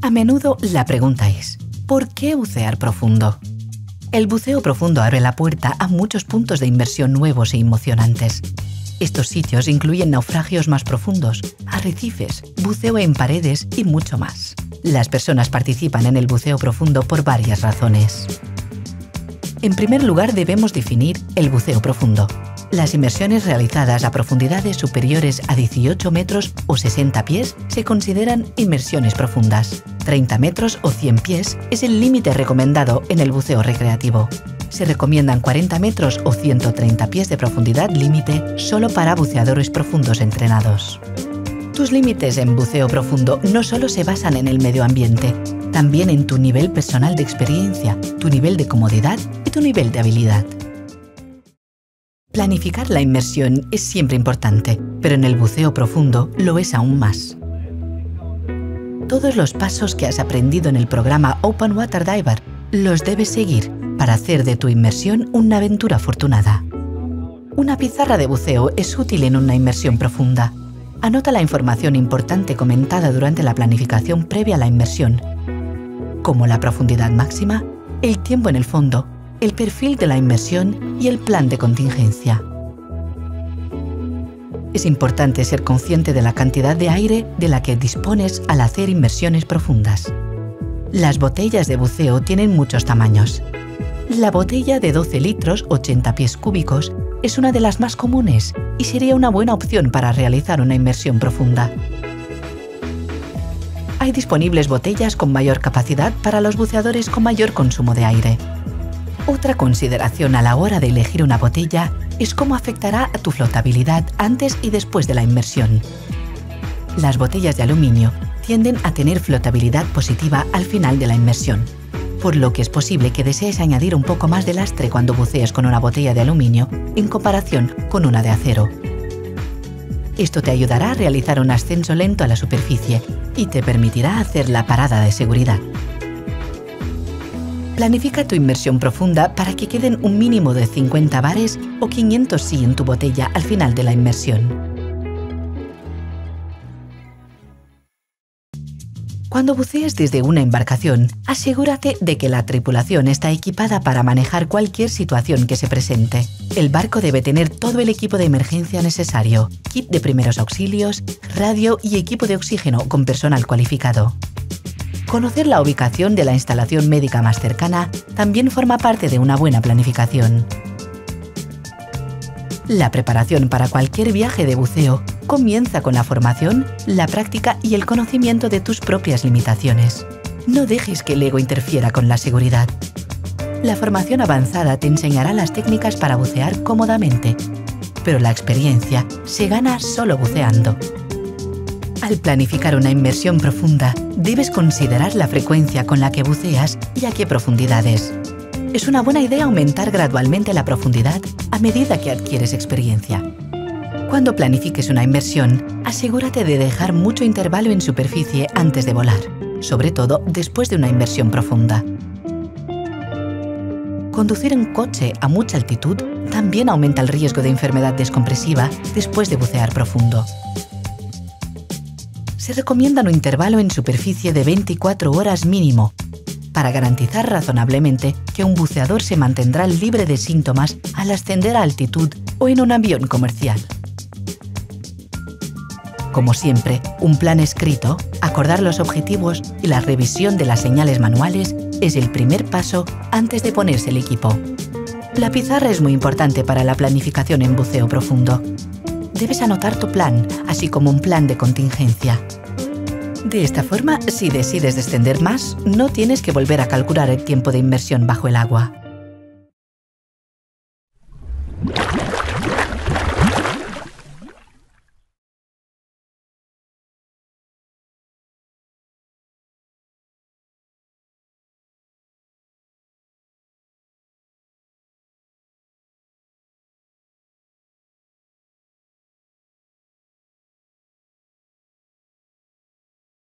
A menudo la pregunta es, ¿por qué bucear profundo? El buceo profundo abre la puerta a muchos puntos de inmersión nuevos e emocionantes. Estos sitios incluyen naufragios más profundos, arrecifes, buceo en paredes y mucho más. Las personas participan en el buceo profundo por varias razones. En primer lugar, debemos definir el buceo profundo. Las inmersiones realizadas a profundidades superiores a 18 metros o 60 pies se consideran inmersiones profundas. 30 metros o 100 pies es el límite recomendado en el buceo recreativo. Se recomiendan 40 metros o 130 pies de profundidad límite solo para buceadores profundos entrenados. Tus límites en buceo profundo no solo se basan en el medio ambiente, también en tu nivel personal de experiencia, tu nivel de comodidad y tu nivel de habilidad. Planificar la inmersión es siempre importante, pero en el buceo profundo lo es aún más. Todos los pasos que has aprendido en el programa Open Water Diver los debes seguir para hacer de tu inmersión una aventura afortunada. Una pizarra de buceo es útil en una inmersión profunda. Anota la información importante comentada durante la planificación previa a la inmersión, como la profundidad máxima, el tiempo en el fondo, el perfil de la inmersión y el plan de contingencia. Es importante ser consciente de la cantidad de aire de la que dispones al hacer inmersiones profundas. Las botellas de buceo tienen muchos tamaños. La botella de 12 litros, 80 pies cúbicos, es una de las más comunes y sería una buena opción para realizar una inmersión profunda. Hay disponibles botellas con mayor capacidad para los buceadores con mayor consumo de aire. Otra consideración a la hora de elegir una botella es cómo afectará a tu flotabilidad antes y después de la inmersión. Las botellas de aluminio tienden a tener flotabilidad positiva al final de la inmersión, por lo que es posible que desees añadir un poco más de lastre cuando bucees con una botella de aluminio en comparación con una de acero. Esto te ayudará a realizar un ascenso lento a la superficie y te permitirá hacer la parada de seguridad. Planifica tu inmersión profunda para que queden un mínimo de 50 bares o 500 sí en tu botella al final de la inmersión. Cuando bucees desde una embarcación, asegúrate de que la tripulación está equipada para manejar cualquier situación que se presente. El barco debe tener todo el equipo de emergencia necesario, kit de primeros auxilios, radio y equipo de oxígeno con personal cualificado. Conocer la ubicación de la instalación médica más cercana también forma parte de una buena planificación. La preparación para cualquier viaje de buceo comienza con la formación, la práctica y el conocimiento de tus propias limitaciones. No dejes que el ego interfiera con la seguridad. La formación avanzada te enseñará las técnicas para bucear cómodamente, pero la experiencia se gana solo buceando. Al planificar una inmersión profunda, debes considerar la frecuencia con la que buceas y a qué profundidades. Es una buena idea aumentar gradualmente la profundidad a medida que adquieres experiencia. Cuando planifiques una inmersión, asegúrate de dejar mucho intervalo en superficie antes de volar, sobre todo después de una inmersión profunda. Conducir en coche a mucha altitud también aumenta el riesgo de enfermedad descompresiva después de bucear profundo. Se recomienda un intervalo en superficie de 24 horas mínimo, para garantizar razonablemente que un buceador se mantendrá libre de síntomas al ascender a altitud o en un avión comercial. Como siempre, un plan escrito, acordar los objetivos y la revisión de las señales manuales es el primer paso antes de ponerse el equipo. La pizarra es muy importante para la planificación en buceo profundo. Debes anotar tu plan, así como un plan de contingencia. De esta forma, si decides descender más, no tienes que volver a calcular el tiempo de inmersión bajo el agua.